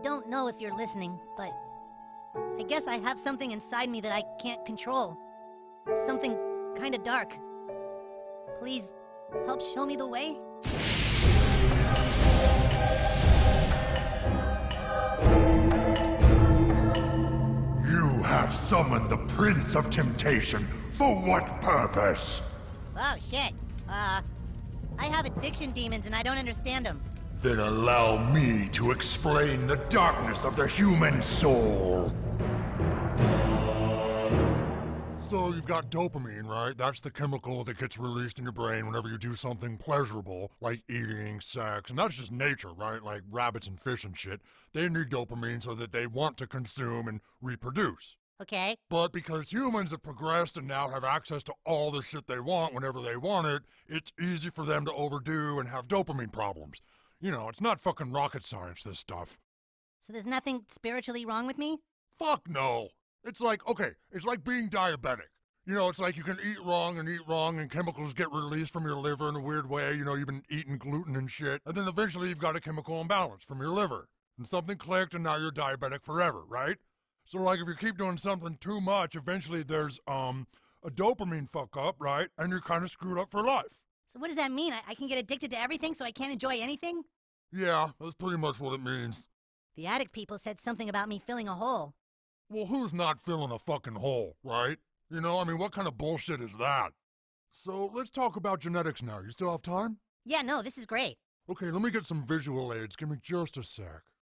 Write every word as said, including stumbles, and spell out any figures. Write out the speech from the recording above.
don't know if you're listening, but I guess I have something inside me that I can't control. Something kinda dark. Please, help show me the way? You have summoned the Prince of Temptation. For what purpose? Oh, shit. Uh, I have addiction demons and I don't understand them. Then allow me to explain the darkness of the human soul. So you've got dopamine, right? That's the chemical that gets released in your brain whenever you do something pleasurable, like eating, sex, and that's just nature, right? Like rabbits and fish and shit. They need dopamine so that they want to consume and reproduce. Okay. But because humans have progressed and now have access to all the shit they want whenever they want it, it's easy for them to overdo and have dopamine problems. You know, it's not fucking rocket science, this stuff. So there's nothing spiritually wrong with me? Fuck no! It's like, okay, it's like being diabetic. You know, it's like you can eat wrong and eat wrong and chemicals get released from your liver in a weird way. You know, you've been eating gluten and shit. And then eventually you've got a chemical imbalance from your liver. And something clicked and now you're diabetic forever, right? So like if you keep doing something too much, eventually there's, um, a dopamine fuck up, right? And you're kind of screwed up for life. So what does that mean? I, I can get addicted to everything so I can't enjoy anything? Yeah, that's pretty much what it means. The addict people said something about me filling a hole. Well, who's not filling a fucking hole, right? You know, I mean, what kind of bullshit is that? So, let's talk about genetics now. You still have time? Yeah, no, this is great. Okay, let me get some visual aids. Give me just a sec.